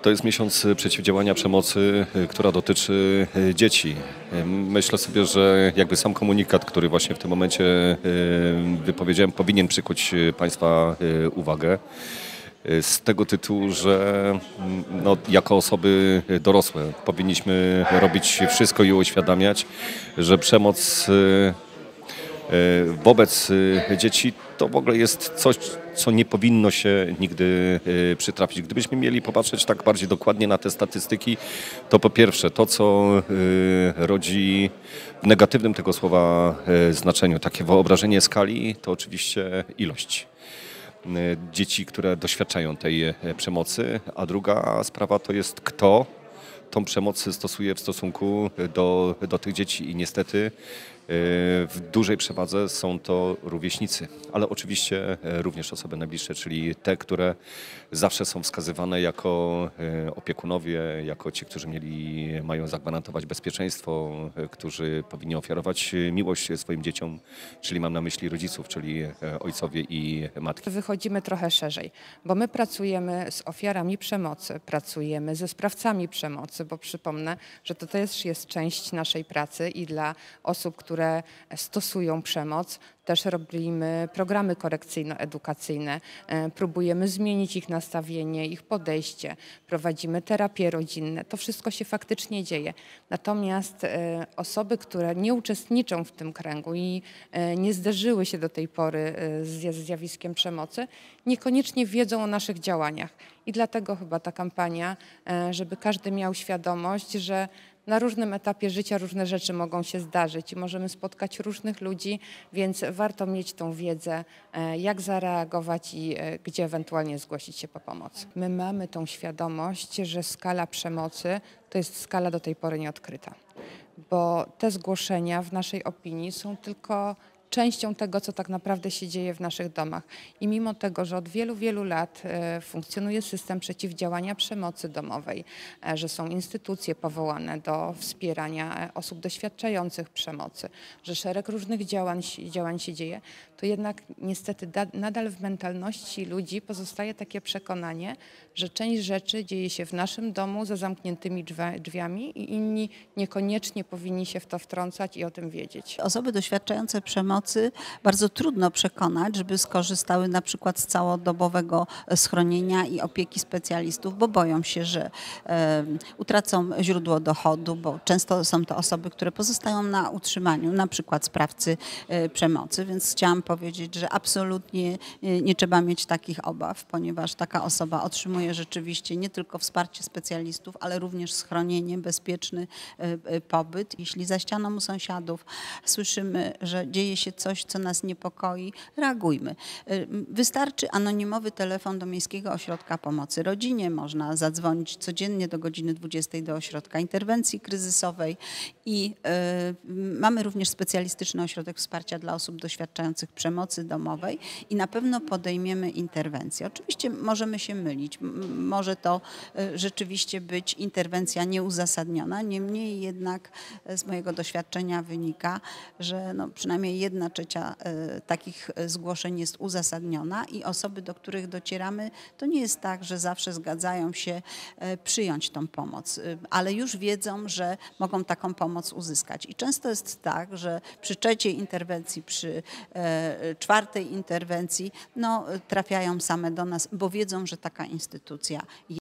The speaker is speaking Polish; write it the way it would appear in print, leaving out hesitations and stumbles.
To jest miesiąc przeciwdziałania przemocy, która dotyczy dzieci. Myślę sobie, że jakby sam komunikat, który właśnie w tym momencie wypowiedziałem, powinien przykuć Państwa uwagę. Z tego tytułu, że no, jako osoby dorosłe powinniśmy robić wszystko i uświadamiać, że przemoc wobec dzieci to w ogóle jest coś, co nie powinno się nigdy przytrafić. Gdybyśmy mieli popatrzeć tak bardziej dokładnie na te statystyki, to po pierwsze to, co rodzi w negatywnym tego słowa znaczeniu takie wyobrażenie skali, to oczywiście ilość dzieci, które doświadczają tej przemocy, a druga sprawa to jest kto tą przemoc stosuje w stosunku do tych dzieci i niestety w dużej przewadze są to rówieśnicy, ale oczywiście również osoby najbliższe, czyli te, które zawsze są wskazywane jako opiekunowie, jako ci, którzy mają zagwarantować bezpieczeństwo, którzy powinni ofiarować miłość swoim dzieciom, czyli mam na myśli rodziców, czyli ojcowie i matki. Wychodzimy trochę szerzej, bo my pracujemy z ofiarami przemocy, pracujemy ze sprawcami przemocy, bo przypomnę, że to też jest część naszej pracy i dla osób, które stosują przemoc, też robimy programy korekcyjno-edukacyjne, próbujemy zmienić ich nastawienie, ich podejście, prowadzimy terapie rodzinne. To wszystko się faktycznie dzieje. Natomiast osoby, które nie uczestniczą w tym kręgu i nie zderzyły się do tej pory z zjawiskiem przemocy, niekoniecznie wiedzą o naszych działaniach. I dlatego chyba ta kampania, żeby każdy miał świadomość, że na różnym etapie życia różne rzeczy mogą się zdarzyć i możemy spotkać różnych ludzi, więc warto mieć tą wiedzę, jak zareagować i gdzie ewentualnie zgłosić się po pomoc. My mamy tą świadomość, że skala przemocy to jest skala do tej pory nieodkryta, bo te zgłoszenia w naszej opinii są tylko częścią tego, co tak naprawdę się dzieje w naszych domach. I mimo tego, że od wielu, wielu lat funkcjonuje system przeciwdziałania przemocy domowej, że są instytucje powołane do wspierania osób doświadczających przemocy, że szereg różnych działań się dzieje, to jednak niestety nadal w mentalności ludzi pozostaje takie przekonanie, że część rzeczy dzieje się w naszym domu za zamkniętymi drzwiami i inni niekoniecznie powinni się w to wtrącać i o tym wiedzieć. Osoby doświadczające przemocy bardzo trudno przekonać, żeby skorzystały na przykład z całodobowego schronienia i opieki specjalistów, bo boją się, że utracą źródło dochodu, bo często są to osoby, które pozostają na utrzymaniu, na przykład sprawcy przemocy, więc chciałam powiedzieć, że absolutnie nie trzeba mieć takich obaw, ponieważ taka osoba otrzymuje rzeczywiście nie tylko wsparcie specjalistów, ale również schronienie, bezpieczny pobyt. Jeśli za ścianą u sąsiadów słyszymy, że dzieje się coś, co nas niepokoi, reagujmy. Wystarczy anonimowy telefon do Miejskiego Ośrodka Pomocy Rodzinie. Można zadzwonić codziennie do godziny 20 do Ośrodka Interwencji Kryzysowej i mamy również specjalistyczny ośrodek wsparcia dla osób doświadczających przemocy domowej i na pewno podejmiemy interwencję. Oczywiście możemy się mylić. Może to rzeczywiście być interwencja nieuzasadniona, niemniej jednak z mojego doświadczenia wynika, że no przynajmniej 1/3 takich zgłoszeń jest uzasadniona i osoby, do których docieramy, to nie jest tak, że zawsze zgadzają się przyjąć tą pomoc, ale już wiedzą, że mogą taką pomoc uzyskać. I często jest tak, że przy 3. interwencji, przy 4. interwencji no, trafiają same do nas, bo wiedzą, że taka instytucja jest.